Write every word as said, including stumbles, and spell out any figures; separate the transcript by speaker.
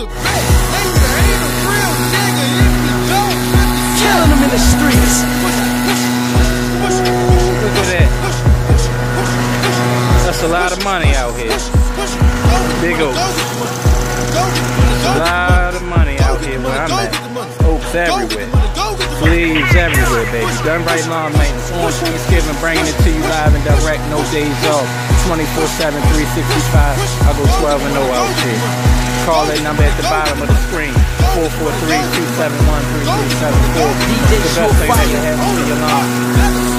Speaker 1: a bet. They say ain't a real nigga if you don't.
Speaker 2: Killing them in the streets.
Speaker 3: Look at that. That's a lot of money out here. Big Oaks. A lot of money out here where I'm at. Oaks everywhere. Sleeves everywhere, baby. Done right lawn maintenance. On Thanksgiving, bringing it to you live and direct. No days off. twenty-four seven, three sixty-five. I go twelve and oh out here. Call that number at the bottom of the screen. four four three, two seven one, three three seven four.
Speaker 2: D J
Speaker 3: The best thing that you have on your lawn.